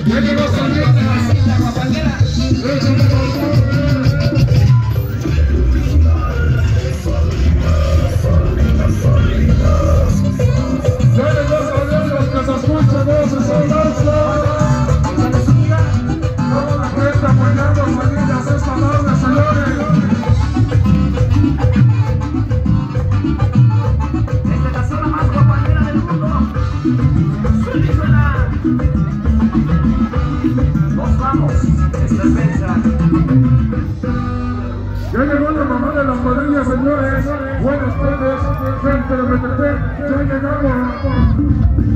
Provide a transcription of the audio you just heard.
Ya llegó saliendo la cinta guapandera. Ya llegó saliendo los que se escuchan voces en danza. Toda la gente apoyando familias esta tarde, señores. Esta es la zona más guapandera del mundo. Suena. Nos vamos. Esta es Benja. Ya llegó la mamá de las cuadrillas, señores. Buenas tardes, gente de BTP. Ya llegamos.